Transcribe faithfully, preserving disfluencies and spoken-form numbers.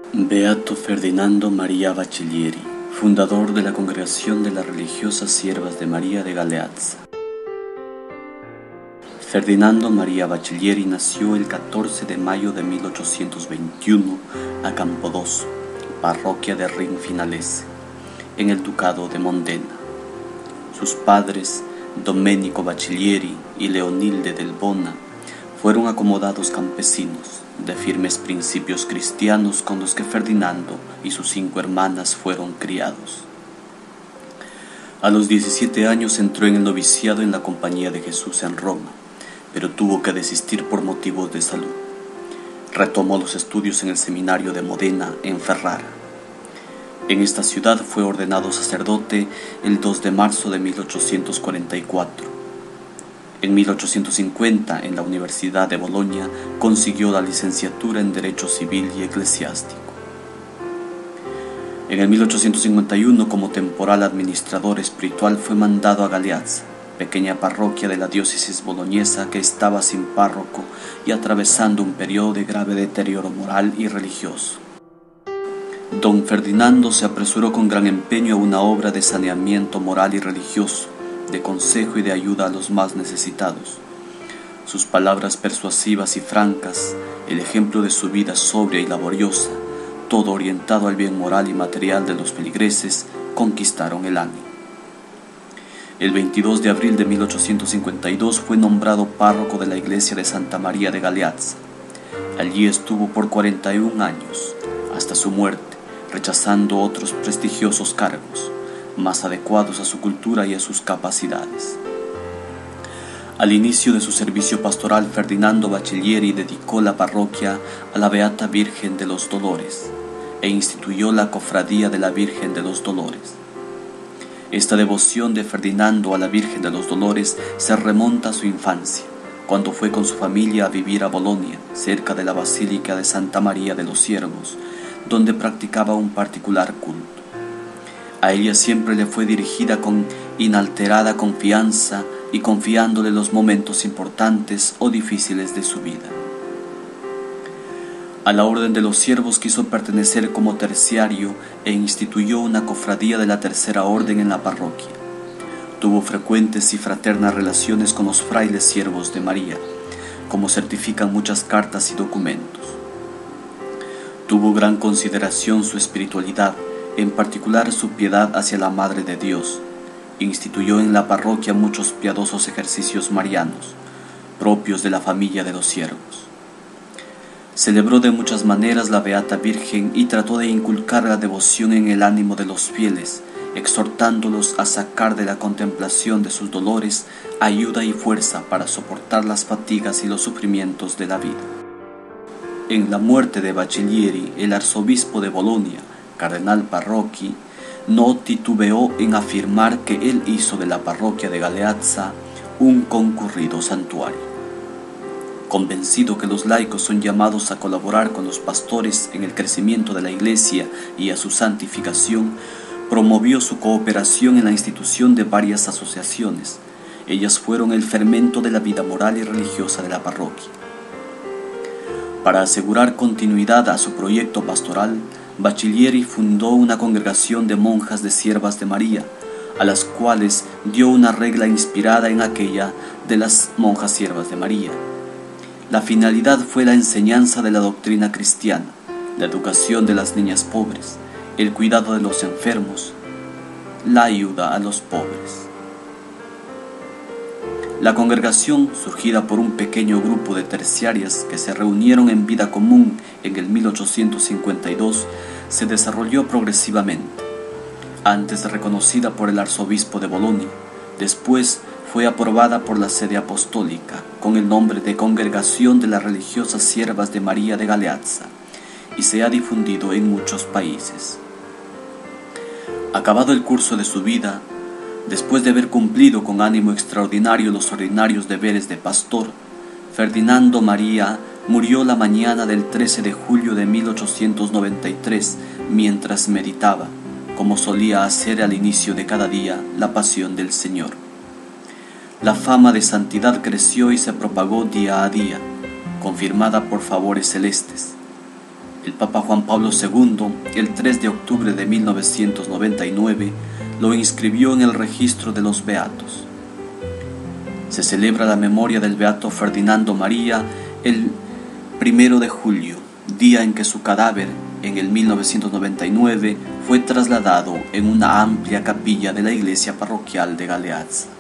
Beato Ferdinando María Baccellieri, fundador de la Congregación de las Religiosas Siervas de María de Galeazza. Ferdinando María Baccellieri nació el catorce de mayo de mil ochocientos veintiuno a Campodoso, parroquia de Rinfinalese, en el Ducado de Modena. Sus padres, Domenico Baccellieri y Leonilde del Bona, fueron acomodados campesinos de firmes principios cristianos con los que Ferdinando y sus cinco hermanas fueron criados. A los diecisiete años entró en el noviciado en la Compañía de Jesús en Roma, pero tuvo que desistir por motivos de salud. Retomó los estudios en el seminario de Modena en Ferrara. En esta ciudad fue ordenado sacerdote el dos de marzo de mil ochocientos cuarenta y cuatro. En mil ochocientos cincuenta, en la Universidad de Bolonia, consiguió la licenciatura en Derecho Civil y Eclesiástico. En el mil ochocientos cincuenta y uno, como temporal administrador espiritual, fue mandado a Galeazza, pequeña parroquia de la diócesis boloñesa que estaba sin párroco y atravesando un periodo de grave deterioro moral y religioso. Don Ferdinando se apresuró con gran empeño a una obra de saneamiento moral y religioso, de consejo y de ayuda a los más necesitados. Sus palabras persuasivas y francas, el ejemplo de su vida sobria y laboriosa, todo orientado al bien moral y material de los feligreses, conquistaron el ánimo. El veintidós de abril de mil ochocientos cincuenta y dos fue nombrado párroco de la iglesia de Santa María de Galeazza. Allí estuvo por cuarenta y un años, hasta su muerte, rechazando otros prestigiosos cargos, más adecuados a su cultura y a sus capacidades. Al inicio de su servicio pastoral, Ferdinando Baccellieri dedicó la parroquia a la Beata Virgen de los Dolores e instituyó la Cofradía de la Virgen de los Dolores. Esta devoción de Ferdinando a la Virgen de los Dolores se remonta a su infancia, cuando fue con su familia a vivir a Bolonia, cerca de la Basílica de Santa María de los Siervos, donde practicaba un particular culto. A ella siempre le fue dirigida con inalterada confianza y confiándole los momentos importantes o difíciles de su vida. A la Orden de los Siervos quiso pertenecer como terciario e instituyó una cofradía de la Tercera Orden en la parroquia. Tuvo frecuentes y fraternas relaciones con los frailes siervos de María, como certifican muchas cartas y documentos. Tuvo gran consideración su espiritualidad, en particular su piedad hacia la Madre de Dios. Instituyó en la parroquia muchos piadosos ejercicios marianos, propios de la familia de los siervos. Celebró de muchas maneras la Beata Virgen y trató de inculcar la devoción en el ánimo de los fieles, exhortándolos a sacar de la contemplación de sus dolores ayuda y fuerza para soportar las fatigas y los sufrimientos de la vida. En la muerte de Baccellieri, el arzobispo de Bolonia, Cardenal Parrocchi, no titubeó en afirmar que él hizo de la parroquia de Galeazza un concurrido santuario. Convencido que los laicos son llamados a colaborar con los pastores en el crecimiento de la Iglesia y a su santificación, promovió su cooperación en la institución de varias asociaciones. Ellas fueron el fermento de la vida moral y religiosa de la parroquia. Para asegurar continuidad a su proyecto pastoral, Baccellieri fundó una congregación de monjas de siervas de María, a las cuales dio una regla inspirada en aquella de las monjas siervas de María. La finalidad fue la enseñanza de la doctrina cristiana, la educación de las niñas pobres, el cuidado de los enfermos, la ayuda a los pobres. La congregación, surgida por un pequeño grupo de terciarias que se reunieron en vida común en el mil ochocientos cincuenta y dos, se desarrolló progresivamente. Antes reconocida por el arzobispo de Bolonia, después fue aprobada por la sede apostólica con el nombre de Congregación de las Religiosas Siervas de María de Galeazza y se ha difundido en muchos países. Acabado el curso de su vida, después de haber cumplido con ánimo extraordinario los ordinarios deberes de pastor, Ferdinando María murió la mañana del trece de julio de mil ochocientos noventa y tres mientras meditaba, como solía hacer al inicio de cada día, la pasión del Señor. La fama de santidad creció y se propagó día a día, confirmada por favores celestes. El Papa Juan Pablo segundo, el tres de octubre de mil novecientos noventa y nueve, lo inscribió en el registro de los beatos. Se celebra la memoria del beato Ferdinando María el primero de julio, día en que su cadáver, en el mil novecientos noventa y nueve, fue trasladado en una amplia capilla de la iglesia parroquial de Galeazza.